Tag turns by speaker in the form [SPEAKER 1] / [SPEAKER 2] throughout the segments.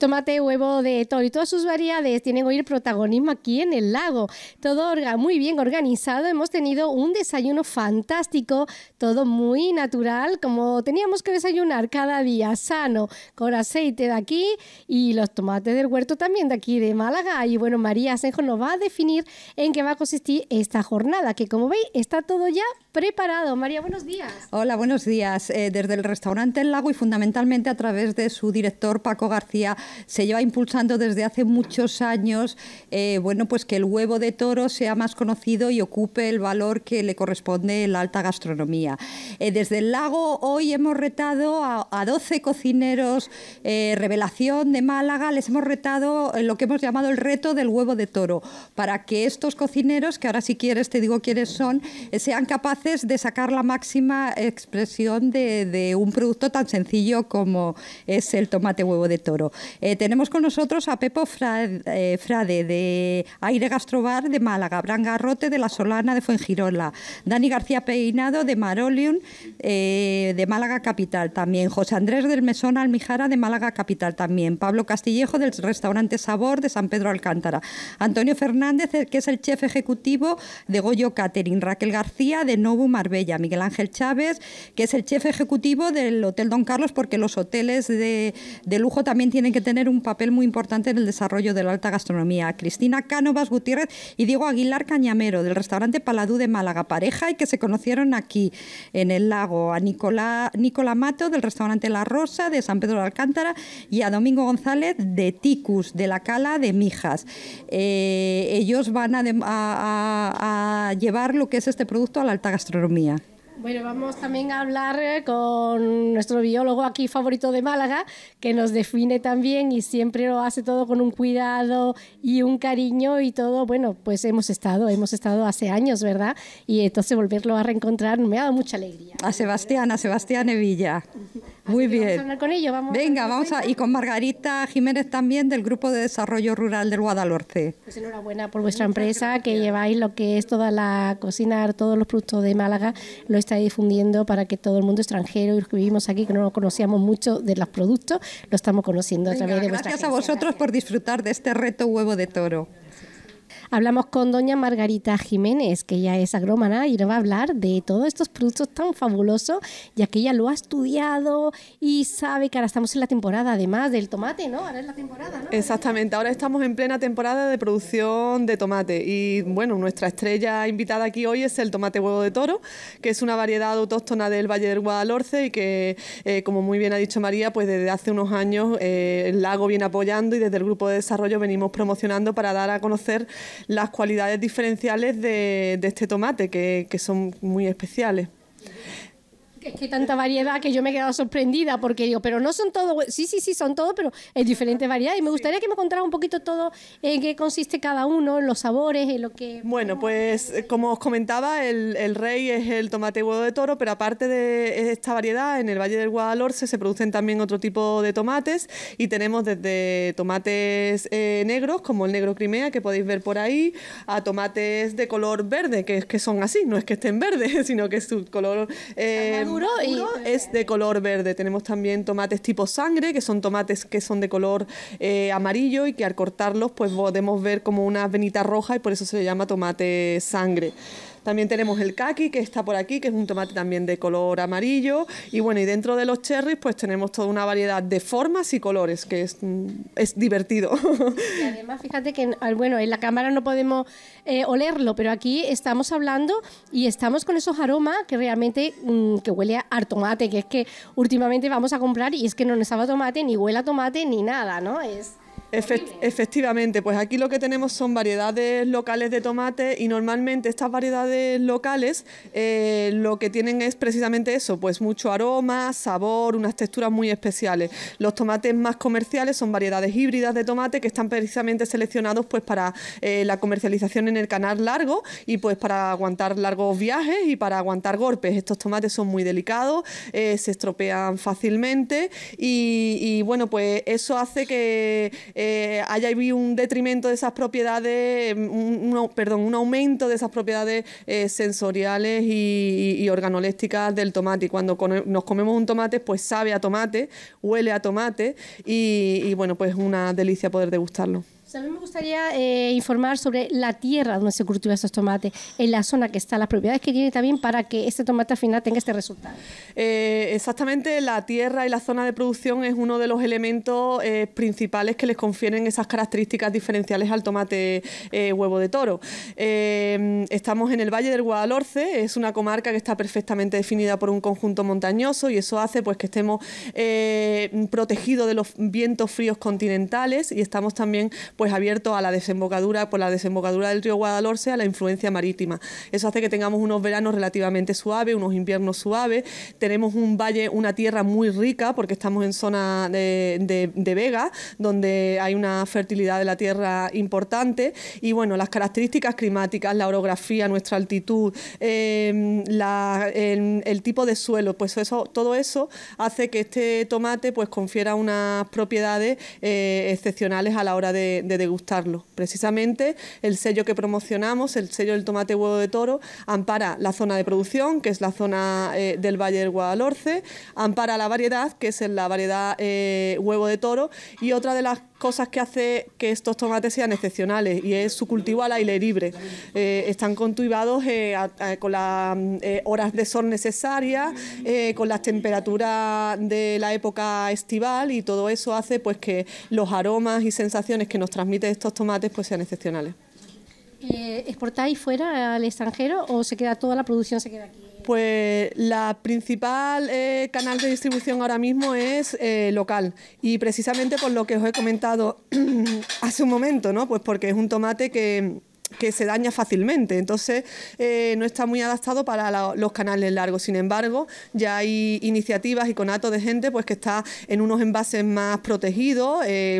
[SPEAKER 1] tomate huevo de toro y todas sus variedades tienen hoy el protagonismo aquí en el lago. Todo muy bien organizado, hemos tenido un desayuno fantástico, todo muy natural, como teníamos que desayunar cada día, sano, con aceite de aquí y los tomates del huerto también de aquí de Málaga. Y bueno, María Asenjo nos va a definir en qué va a consistir esta jornada, que como veis está todo ya preparado. María, buenos días.
[SPEAKER 2] Hola, buenos días. Desde el restaurante El Lago y fundamentalmente a través de su director Paco García se lleva impulsando desde hace muchos años pues que el huevo de toro sea más conocido y ocupe el valor que le corresponde en la alta gastronomía. Desde El Lago hoy hemos retado a 12 cocineros revelación de Málaga, les hemos retado lo que hemos llamado el reto del huevo de toro, para que estos cocineros, que ahora si quieres te digo quiénes son, sean capaces de sacar la máxima expresión de un producto tan sencillo como es el tomate huevo de toro. Tenemos con nosotros a Pepo Frade de Aire Gastrobar de Málaga, Bran Garrote de La Solana de Fuengirola, Dani García Peinado de Marolium de Málaga Capital también, José Andrés del Mesón Almijara de Málaga Capital también, Pablo Castillejo del restaurante Sabor de San Pedro Alcántara, Antonio Fernández, que es el chef ejecutivo de Goyo Catering, Raquel García de Novo Marbella, Miguel Ángel Chávez, que es el chef ejecutivo del Hotel Don Carlos, porque los hoteles de lujo también tienen que tener un papel muy importante en el desarrollo de la alta gastronomía, Cristina Cánovas Gutiérrez y Diego Aguilar Cañamero del restaurante Paladú de Málaga, pareja y que se conocieron aquí en El Lago, a Nicola Mato del restaurante La Rosa de San Pedro de Alcántara y a Domingo González de Ticus de la Cala de Mijas. Ellos van a llevar lo que es este producto a la alta gastronomía.
[SPEAKER 1] Bueno, vamos también a hablar con nuestro biólogo aquí favorito de Málaga, que nos define también y siempre lo hace todo con un cuidado y un cariño y todo. Bueno, pues hemos estado hace años, ¿verdad? Y entonces volverlo a reencontrar me ha dado mucha alegría.
[SPEAKER 2] A Sebastián Evilla. Muy bien.
[SPEAKER 1] Vamos a hablar con ellos.
[SPEAKER 2] Y con Margarita Jiménez también del Grupo de Desarrollo Rural del Guadalhorce.
[SPEAKER 1] Pues enhorabuena por vuestra empresa, que lleváis lo que es toda la cocina, todos los productos de Málaga, lo estáis difundiendo para que todo el mundo extranjero y los que vivimos aquí, que no conocíamos mucho de los productos, lo estamos conociendo a través de vuestra agencia.
[SPEAKER 2] Gracias a vosotros por disfrutar de este reto huevo de toro.
[SPEAKER 1] Hablamos con doña Margarita Jiménez, que ella es agrónoma y nos va a hablar de todos estos productos tan fabulosos, ya que ella lo ha estudiado y sabe que ahora estamos en la temporada, además del tomate, ¿no? Ahora es la temporada, ¿no?
[SPEAKER 3] Exactamente, ahora estamos en plena temporada de producción de tomate y bueno, nuestra estrella invitada aquí hoy es el tomate huevo de toro, que es una variedad autóctona del Valle del Guadalhorce y que, como muy bien ha dicho María, pues desde hace unos años el Lago viene apoyando y desde el Grupo de Desarrollo venimos promocionando para dar a conocer las cualidades diferenciales de este tomate, que son muy especiales.
[SPEAKER 1] Es que hay tanta variedad que yo me he quedado sorprendida porque digo, pero no son todos, sí, son todos, pero es diferente variedad y me gustaría que me contara un poquito todo en qué consiste cada uno, en los sabores, en lo que...
[SPEAKER 3] Bueno, pues como os comentaba, el rey es el tomate huevo de toro, pero aparte de esta variedad, en el Valle del Guadalhorce se producen también otro tipo de tomates y tenemos desde tomates negros, como el negro Crimea, que podéis ver por ahí, a tomates de color verde, que son así, no es que estén verdes, sino que su color... es de color verde. Tenemos también tomates tipo sangre, que son tomates que son de color amarillo y que al cortarlos pues podemos ver como unas venitas rojas y por eso se le llama tomate sangre. También tenemos el kaki, que está por aquí, que es un tomate también de color amarillo. Y bueno, y dentro de los cherries pues tenemos toda una variedad de formas y colores, que es divertido.
[SPEAKER 1] Y además, fíjate que bueno, en la cámara no podemos olerlo, pero aquí estamos hablando y estamos con esos aromas que realmente que huele a tomate, que es que últimamente vamos a comprar y es que no nos sabe a tomate, ni huele a tomate, ni nada, ¿no?
[SPEAKER 3] Efectivamente, pues aquí lo que tenemos son variedades locales de tomate y normalmente estas variedades locales lo que tienen es precisamente eso, pues mucho aroma, sabor, unas texturas muy especiales. Los tomates más comerciales son variedades híbridas de tomate que están precisamente seleccionados pues para la comercialización en el canal largo y pues para aguantar largos viajes y para aguantar golpes. Estos tomates son muy delicados, se estropean fácilmente y bueno, pues eso hace que haya habido un detrimento de esas propiedades, un aumento de esas propiedades sensoriales y organolépticas del tomate. Y cuando nos comemos un tomate, pues sabe a tomate, huele a tomate y bueno, pues una delicia poder degustarlo.
[SPEAKER 1] A mí me gustaría informar sobre la tierra donde se cultivan estos tomates, en la zona que está, las propiedades que tiene también para que este tomate al final tenga este resultado.
[SPEAKER 3] Exactamente, la tierra y la zona de producción es uno de los elementos principales que les confieren esas características diferenciales al tomate huevo de toro. Estamos en el Valle del Guadalhorce, es una comarca que está perfectamente definida por un conjunto montañoso y eso hace pues que estemos protegidos de los vientos fríos continentales y estamos también pues abierto a la desembocadura, por la desembocadura del río Guadalhorce, a la influencia marítima. Eso hace que tengamos unos veranos relativamente suaves, unos inviernos suaves. Tenemos un valle, una tierra muy rica, porque estamos en zona de vega, donde hay una fertilidad de la tierra importante. Y bueno, las características climáticas, la orografía, nuestra altitud, el tipo de suelo, pues eso, todo eso hace que este tomate pues confiera unas propiedades excepcionales a la hora de degustarlo. Precisamente el sello que promocionamos, el sello del tomate huevo de toro, ampara la zona de producción, que es la zona del Valle del Guadalhorce, ampara la variedad, que es la variedad huevo de toro, y otra de las cosas que hace que estos tomates sean excepcionales y es su cultivo al aire libre. Están cultivados con las horas de sol necesarias, con las temperaturas de la época estival, y todo eso hace pues que los aromas y sensaciones que nos transmiten estos tomates pues sean excepcionales.
[SPEAKER 1] ¿Exportáis fuera al extranjero o se queda toda la producción se queda aquí?
[SPEAKER 3] Pues la principal canal de distribución ahora mismo es local, y precisamente por lo que os he comentado hace un momento, ¿no? Pues porque es un tomate que se daña fácilmente, entonces no está muy adaptado para los canales largos. Sin embargo, ya hay iniciativas y conatos de gente pues que está en unos envases más protegidos,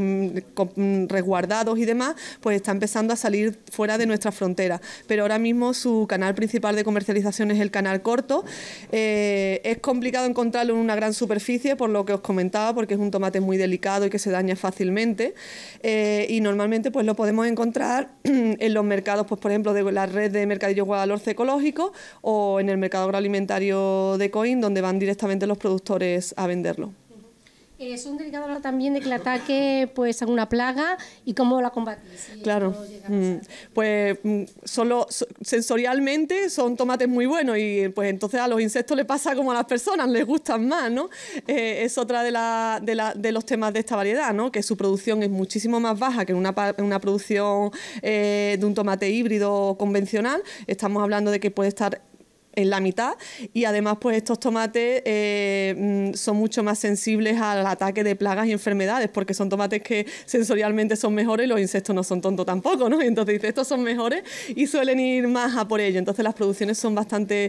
[SPEAKER 3] resguardados y demás, pues está empezando a salir fuera de nuestra frontera. Pero ahora mismo su canal principal de comercialización es el canal corto. Es complicado encontrarlo en una gran superficie, por lo que os comentaba, porque es un tomate muy delicado y que se daña fácilmente, y normalmente pues lo podemos encontrar en los mercados, pues por ejemplo, de la red de mercadillos Guadalhorce ecológico, o en el mercado agroalimentario de Coín, donde van directamente los productores a venderlo.
[SPEAKER 1] Es un delicado hablar también de que le ataque pues alguna plaga y cómo la combatís.
[SPEAKER 3] Claro, pues solo sensorialmente son tomates muy buenos, y pues entonces a los insectos les pasa como a las personas, les gustan más, ¿no? Es otra de los temas de esta variedad, ¿no? Que su producción es muchísimo más baja que una producción de un tomate híbrido convencional. Estamos hablando de que puede estar en la mitad, y además pues estos tomates son mucho más sensibles al ataque de plagas y enfermedades, porque son tomates que sensorialmente son mejores, y los insectos no son tontos tampoco, ¿no? Y entonces dice, estos son mejores, y suelen ir más a por ello. Entonces las producciones son bastante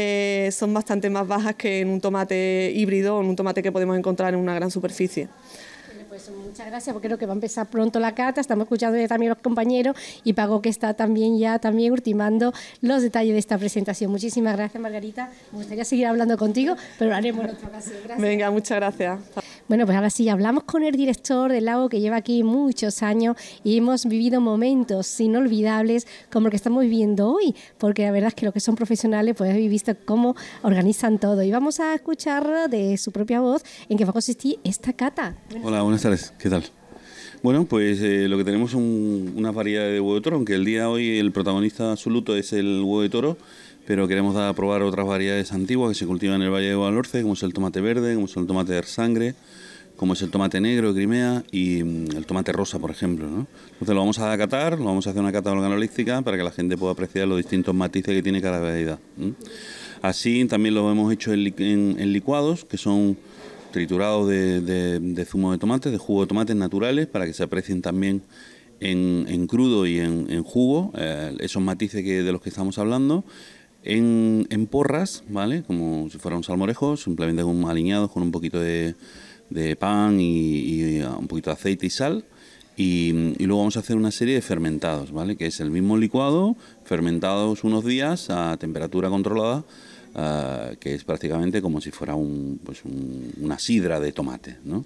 [SPEAKER 3] más bajas que en un tomate híbrido o en un tomate que podemos encontrar en una gran superficie.
[SPEAKER 1] Pues muchas gracias, porque creo que va a empezar pronto la cata. Estamos escuchando ya también a los compañeros, y Paco, que está también ultimando los detalles de esta presentación. Muchísimas gracias, Margarita. Me gustaría seguir hablando contigo, pero lo haremos en otra ocasión. Gracias.
[SPEAKER 3] Venga, muchas gracias.
[SPEAKER 1] Bueno, pues ahora sí, hablamos con el director del lago, que lleva aquí muchos años, y hemos vivido momentos inolvidables como el que estamos viviendo hoy, porque la verdad es que los que son profesionales pues habéis visto cómo organizan todo, y vamos a escuchar de su propia voz en qué va a consistir esta cata.
[SPEAKER 4] Hola, buenas tardes, ¿qué tal? Bueno, pues lo que tenemos son una variedad de huevo de toro, aunque el día de hoy el protagonista absoluto es el huevo de toro, pero queremos dar a probar otras variedades antiguas que se cultivan en el Valle de Guadalhorce, como es el tomate verde, como es el tomate de sangre, como es el tomate negro de Crimea y el tomate rosa, por ejemplo, ¿no? Entonces lo vamos a catar, lo vamos a hacer una cata organolística para que la gente pueda apreciar los distintos matices que tiene cada variedad. Así también lo hemos hecho en licuados, que son triturados de zumo de tomate, de jugo de tomates naturales, para que se aprecien también en crudo y en jugo esos matices de los que estamos hablando. En porras, ¿vale? Como si fuera un salmorejo, simplemente aliñados con un poquito de pan y un poquito de aceite y sal. Y luego vamos a hacer una serie de fermentados, ¿vale? Que es el mismo licuado, fermentados unos días a temperatura controlada, que es prácticamente como si fuera una sidra de tomate, ¿no?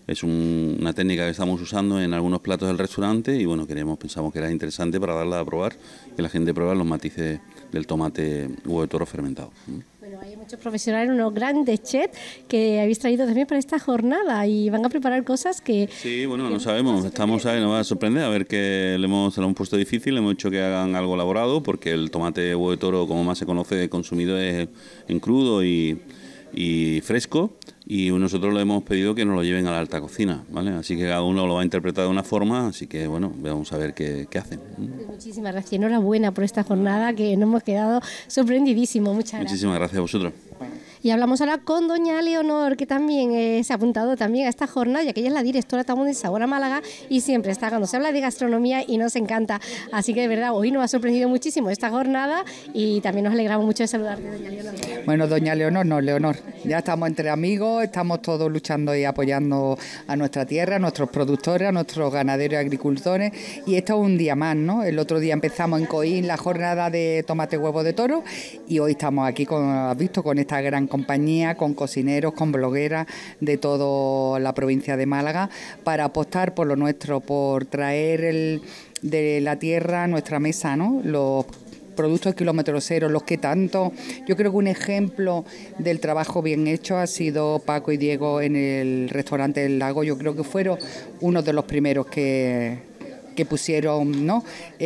[SPEAKER 4] es una técnica que estamos usando en algunos platos del restaurante y bueno, pensamos que era interesante para darla a probar, que la gente pruebe los matices del tomate huevo de toro fermentado.
[SPEAKER 1] Bueno, hay muchos profesionales, unos grandes chefs que habéis traído también para esta jornada y van a preparar cosas que...
[SPEAKER 4] Sí, bueno, no sabemos, estamos ahí, nos va a sorprender, a ver que se lo hemos puesto difícil, le hemos hecho que hagan algo elaborado, porque el tomate huevo de toro, como más se conoce, consumido es en crudo y fresco, y nosotros lo hemos pedido que nos lo lleven a la alta cocina, ¿vale? Así que cada uno lo va a interpretar de una forma, así que bueno, vamos a ver qué hacen.
[SPEAKER 1] Muchísimas gracias, enhorabuena por esta jornada que nos hemos quedado sorprendidísimos. Muchas gracias.
[SPEAKER 4] Muchísimas gracias a vosotros.
[SPEAKER 1] Y hablamos ahora con doña Leonor, que también se ha apuntado también a esta jornada, ya que ella es la directora también de Sabor a Málaga y siempre está cuando se habla de gastronomía y nos encanta. Así que de verdad, hoy nos ha sorprendido muchísimo esta jornada y también nos alegramos mucho de saludarte, doña Leonor.
[SPEAKER 5] Bueno, doña Leonor, no, Leonor. Ya estamos entre amigos, estamos todos luchando y apoyando a nuestra tierra, a nuestros productores, a nuestros ganaderos y agricultores. Y esto es un día más, ¿no? El otro día empezamos en Coín la jornada de tomate huevo de toro y hoy estamos aquí, has visto, con esta gran compañía, con cocineros, con blogueras de toda la provincia de Málaga, para apostar por lo nuestro, por traer de la tierra a nuestra mesa, ¿no? Los productos de kilómetro cero, los que tanto... Yo creo que un ejemplo del trabajo bien hecho ha sido Paco y Diego en el restaurante del Lago. Yo creo que fueron uno de los primeros que pusieron, ¿no?,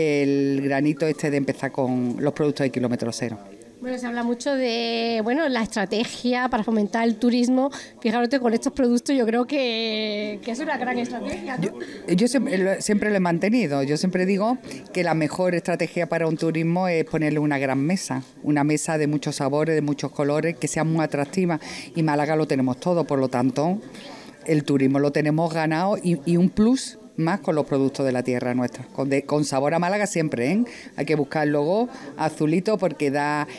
[SPEAKER 5] el granito de empezar con los productos de kilómetro cero.
[SPEAKER 1] Bueno, se habla mucho de la estrategia para fomentar el turismo. Fíjate, con estos productos yo creo que es una gran estrategia, ¿no?
[SPEAKER 5] Yo siempre lo he mantenido. Yo siempre digo que la mejor estrategia para un turismo es ponerle una gran mesa, una mesa de muchos sabores, de muchos colores, que sea muy atractiva. Y Málaga lo tenemos todo, por lo tanto, el turismo lo tenemos ganado y un plus más con los productos de la tierra nuestra, con sabor a Málaga siempre, ¿eh? Hay que buscar el logo azulito porque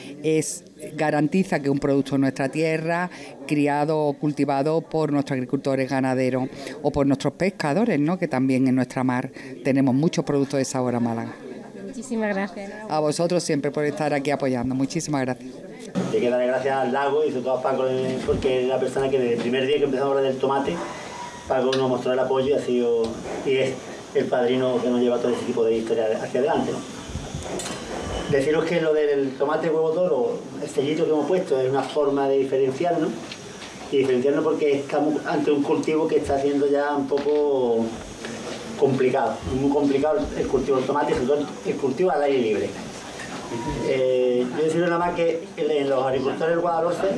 [SPEAKER 5] garantiza que un producto de nuestra tierra, criado o cultivado por nuestros agricultores ganaderos o por nuestros pescadores, ¿no?, que también en nuestra mar tenemos muchos productos de sabor a Málaga.
[SPEAKER 1] Muchísimas gracias.
[SPEAKER 5] A vosotros siempre por estar aquí apoyando. Muchísimas gracias.
[SPEAKER 6] Hay que darle gracias al Lago y sobre todo a Paco, porque es la persona que desde el primer día que empezamos a hablar del tomate, Paco nos mostró el apoyo y es el padrino que nos lleva todo ese tipo de historia hacia adelante, ¿no? Deciros que lo del tomate huevo toro, el sellito que hemos puesto, es una forma de diferenciarnos, y diferenciarnos porque estamos ante un cultivo que está siendo ya un poco complicado, muy complicado el cultivo del tomate, sobre todo el cultivo al aire libre. Yo deciros nada más que los agricultores del Guadalhorce,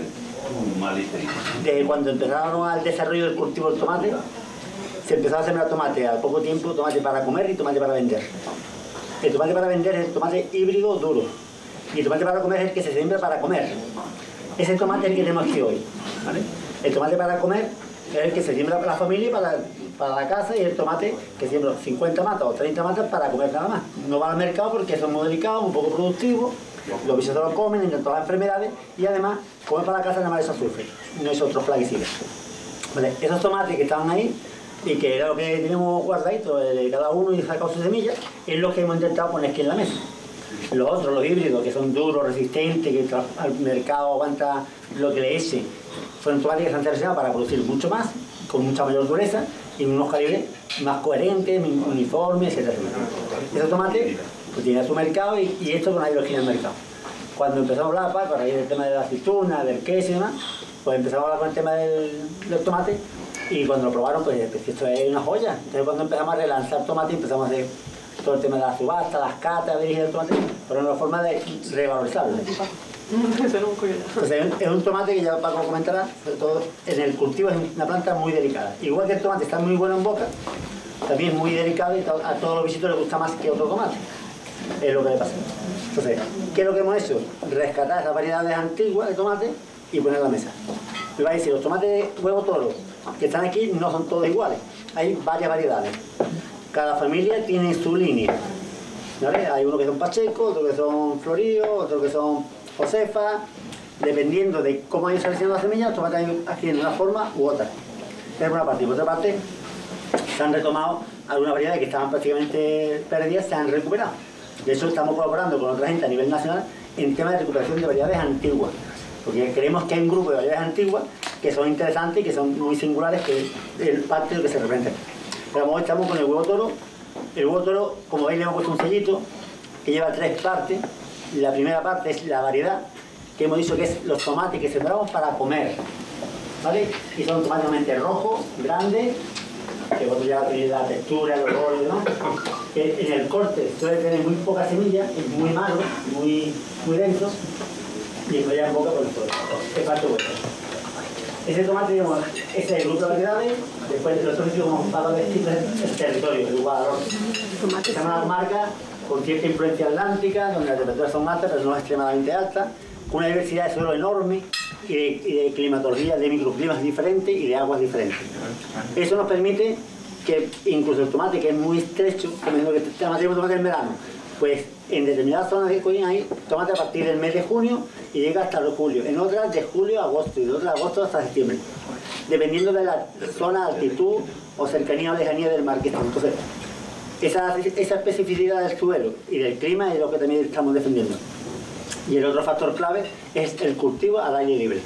[SPEAKER 6] de cuando empezaron al desarrollo del cultivo del tomate, se empezaba a sembrar tomate a poco tiempo, tomate para comer y tomate para vender. El tomate para vender es el tomate híbrido duro y el tomate para comer es el que se siembra para comer. Ese es el tomate el que tenemos aquí hoy, ¿vale? El tomate para comer es el que se siembra para la familia, para la casa, y el tomate que siembra 50 matas o 30 matas para comer nada más. No va al mercado porque son muy delicados, un poco productivos, los bichos se lo comen, entran todas las enfermedades y además comer para la casa nada más es azufre, no es otros plaguicidas. ¿Vale? Esos tomates que estaban ahí y que era lo que teníamos guardadito de cada uno y sacado sus semillas, es lo que hemos intentado poner aquí en la mesa. Los otros, los híbridos, que son duros, resistentes, que al mercado aguanta lo que le eche, son tomates que se han seleccionado para producir mucho más, con mucha mayor dureza y unos calibres más coherentes, uniformes, etc. Esos tomates pues tienen su mercado y esto con nadie lo tiene en el mercado. Cuando empezamos a hablar, Paco, a raíz del tema de la aceituna, del queso y demás, pues empezamos a hablar con el tema del tomate y cuando lo probaron, pues esto es una joya. Entonces cuando empezamos a relanzar tomate, empezamos a hacer todo el tema de la subasta, las catas, dirigir el tomate, pero una forma de revalorizarlo. Entonces es un tomate que ya Paco comentará, sobre todo en el cultivo es una planta muy delicada. Igual que el tomate está muy bueno en boca, también es muy delicado y a todos los visitos les gusta más que otro tomate. Es lo que le pasa. Entonces, ¿qué es lo que hemos hecho? Rescatar esas variedades antiguas de tomate y poner en la mesa. Me va a decir, los tomates huevo toro que están aquí no son todos iguales, hay varias variedades. Cada familia tiene su línea, ¿vale? Hay uno que son Pacheco, otro que son Florío, otro que son Josefa, dependiendo de cómo hayan seleccionado las semillas, los tomates aquí en una forma u otra. Esa es una parte. Y por otra parte, se han retomado algunas variedades que estaban prácticamente perdidas, se han recuperado. De hecho, estamos colaborando con otra gente a nivel nacional en temas de recuperación de variedades antiguas, porque creemos que hay un grupo de variedades antiguas que son interesantes y que son muy singulares, que es parte de lo que se representa. Pero como estamos con el huevo toro. El huevo toro, como veis, le hemos puesto un sellito que lleva 3 partes. La primera parte es la variedad, que hemos dicho que es los tomates que sembramos para comer, ¿vale? Y son tomates rojos, grandes, que vosotros ya tenéis la textura, el olor y demás. Que en el corte suele tener muy poca semilla, es muy magro, muy denso, y en ya en boca por todo. Es parte vuestra. Ese tomate, digamos, ese es el grupo de variedades. Después los otros como para vestir el territorio, el Guadalhorce. Se llama una comarca con cierta influencia atlántica, donde las temperaturas son altas, pero no extremadamente altas, con una diversidad de suelo enorme y de climatología, de microclimas diferentes y de aguas diferentes. Eso nos permite que incluso el tomate, que es muy estrecho, como digo que tenemos tomate en verano, pues en determinadas zonas de Coín hay tomate a partir del mes de junio y llega hasta el julio, en otras de julio a agosto y de otras de agosto hasta septiembre, dependiendo de la zona, altitud o cercanía o lejanía del mar que estamos. Entonces, esa especificidad del suelo y del clima es lo que también estamos defendiendo. Y el otro factor clave es el cultivo al aire libre.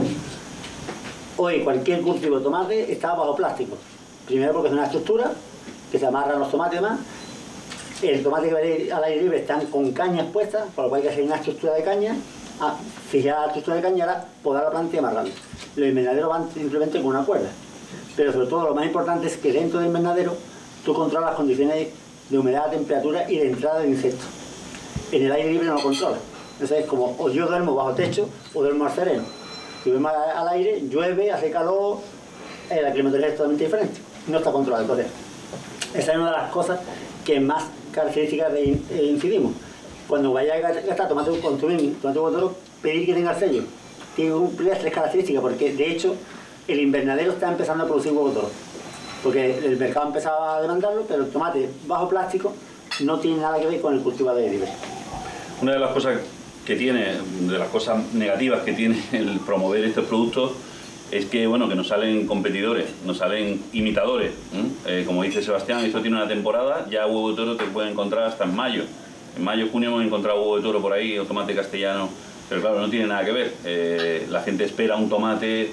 [SPEAKER 6] Hoy cualquier cultivo de tomate está bajo plástico. Primero porque es una estructura que se amarran los tomates más. El tomate que va al aire libre están con cañas puestas, por lo cual hay que hacer una estructura de caña, fijar la estructura de caña y ahora podar la planta y amarrarla. Los invernaderos van simplemente con una cuerda. Pero sobre todo lo más importante es que dentro del invernadero tú controlas las condiciones de humedad, temperatura y de entrada de insectos. En el aire libre no lo controlas. Entonces es como o yo duermo bajo techo o duermo al sereno. Si duermo al aire, llueve, hace calor, la climatología es totalmente diferente. No está controlado. Entonces, esa es una de las cosas que más características incidimos. Cuando vayáis a gastar tomate consumir, tomate huevo toro, pedir que tenga el sello. Tiene que cumplir las 3 características, porque de hecho el invernadero está empezando a producir huevo toro. Porque el mercado empezaba a demandarlo, pero el tomate bajo plástico no tiene nada que ver con el cultivo de aire libre.
[SPEAKER 4] Una de las cosas que tiene, de las cosas negativas que tiene el promover estos productos, es que, bueno, que nos salen competidores, nos salen imitadores. Como dice Sebastián, esto tiene una temporada, ya huevo de toro te puede encontrar hasta en mayo. En mayo, junio hemos encontrado huevo de toro por ahí, o tomate castellano, pero claro, no tiene nada que ver. La gente espera un tomate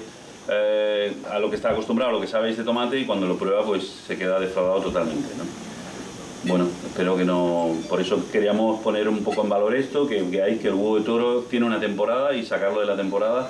[SPEAKER 4] a lo que está acostumbrado, a lo que sabe este tomate, y cuando lo prueba pues se queda defraudado totalmente, ¿no? Bueno, espero que no... Por eso queríamos poner un poco en valor esto, que veáis que el huevo de toro tiene una temporada y sacarlo de la temporada.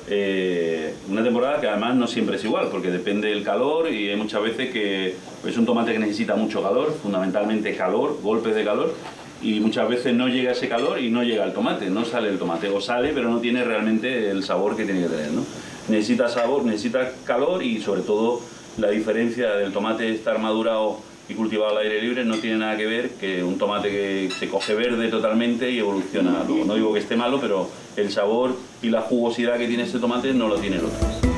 [SPEAKER 4] Una temporada que además no siempre es igual, porque depende del calor y hay muchas veces que es un tomate que necesita mucho calor, fundamentalmente calor, golpes de calor, y muchas veces no llega ese calor y no llega el tomate, no sale el tomate, o sale pero no tiene realmente el sabor que tiene que tener, ¿no? Necesita sabor, necesita calor, y sobre todo la diferencia del tomate estar madurado y cultivado al aire libre no tiene nada que ver que un tomate que se coge verde totalmente y evoluciona luego. No digo que esté malo, pero el sabor y la jugosidad que tiene este tomate no lo tiene el otro.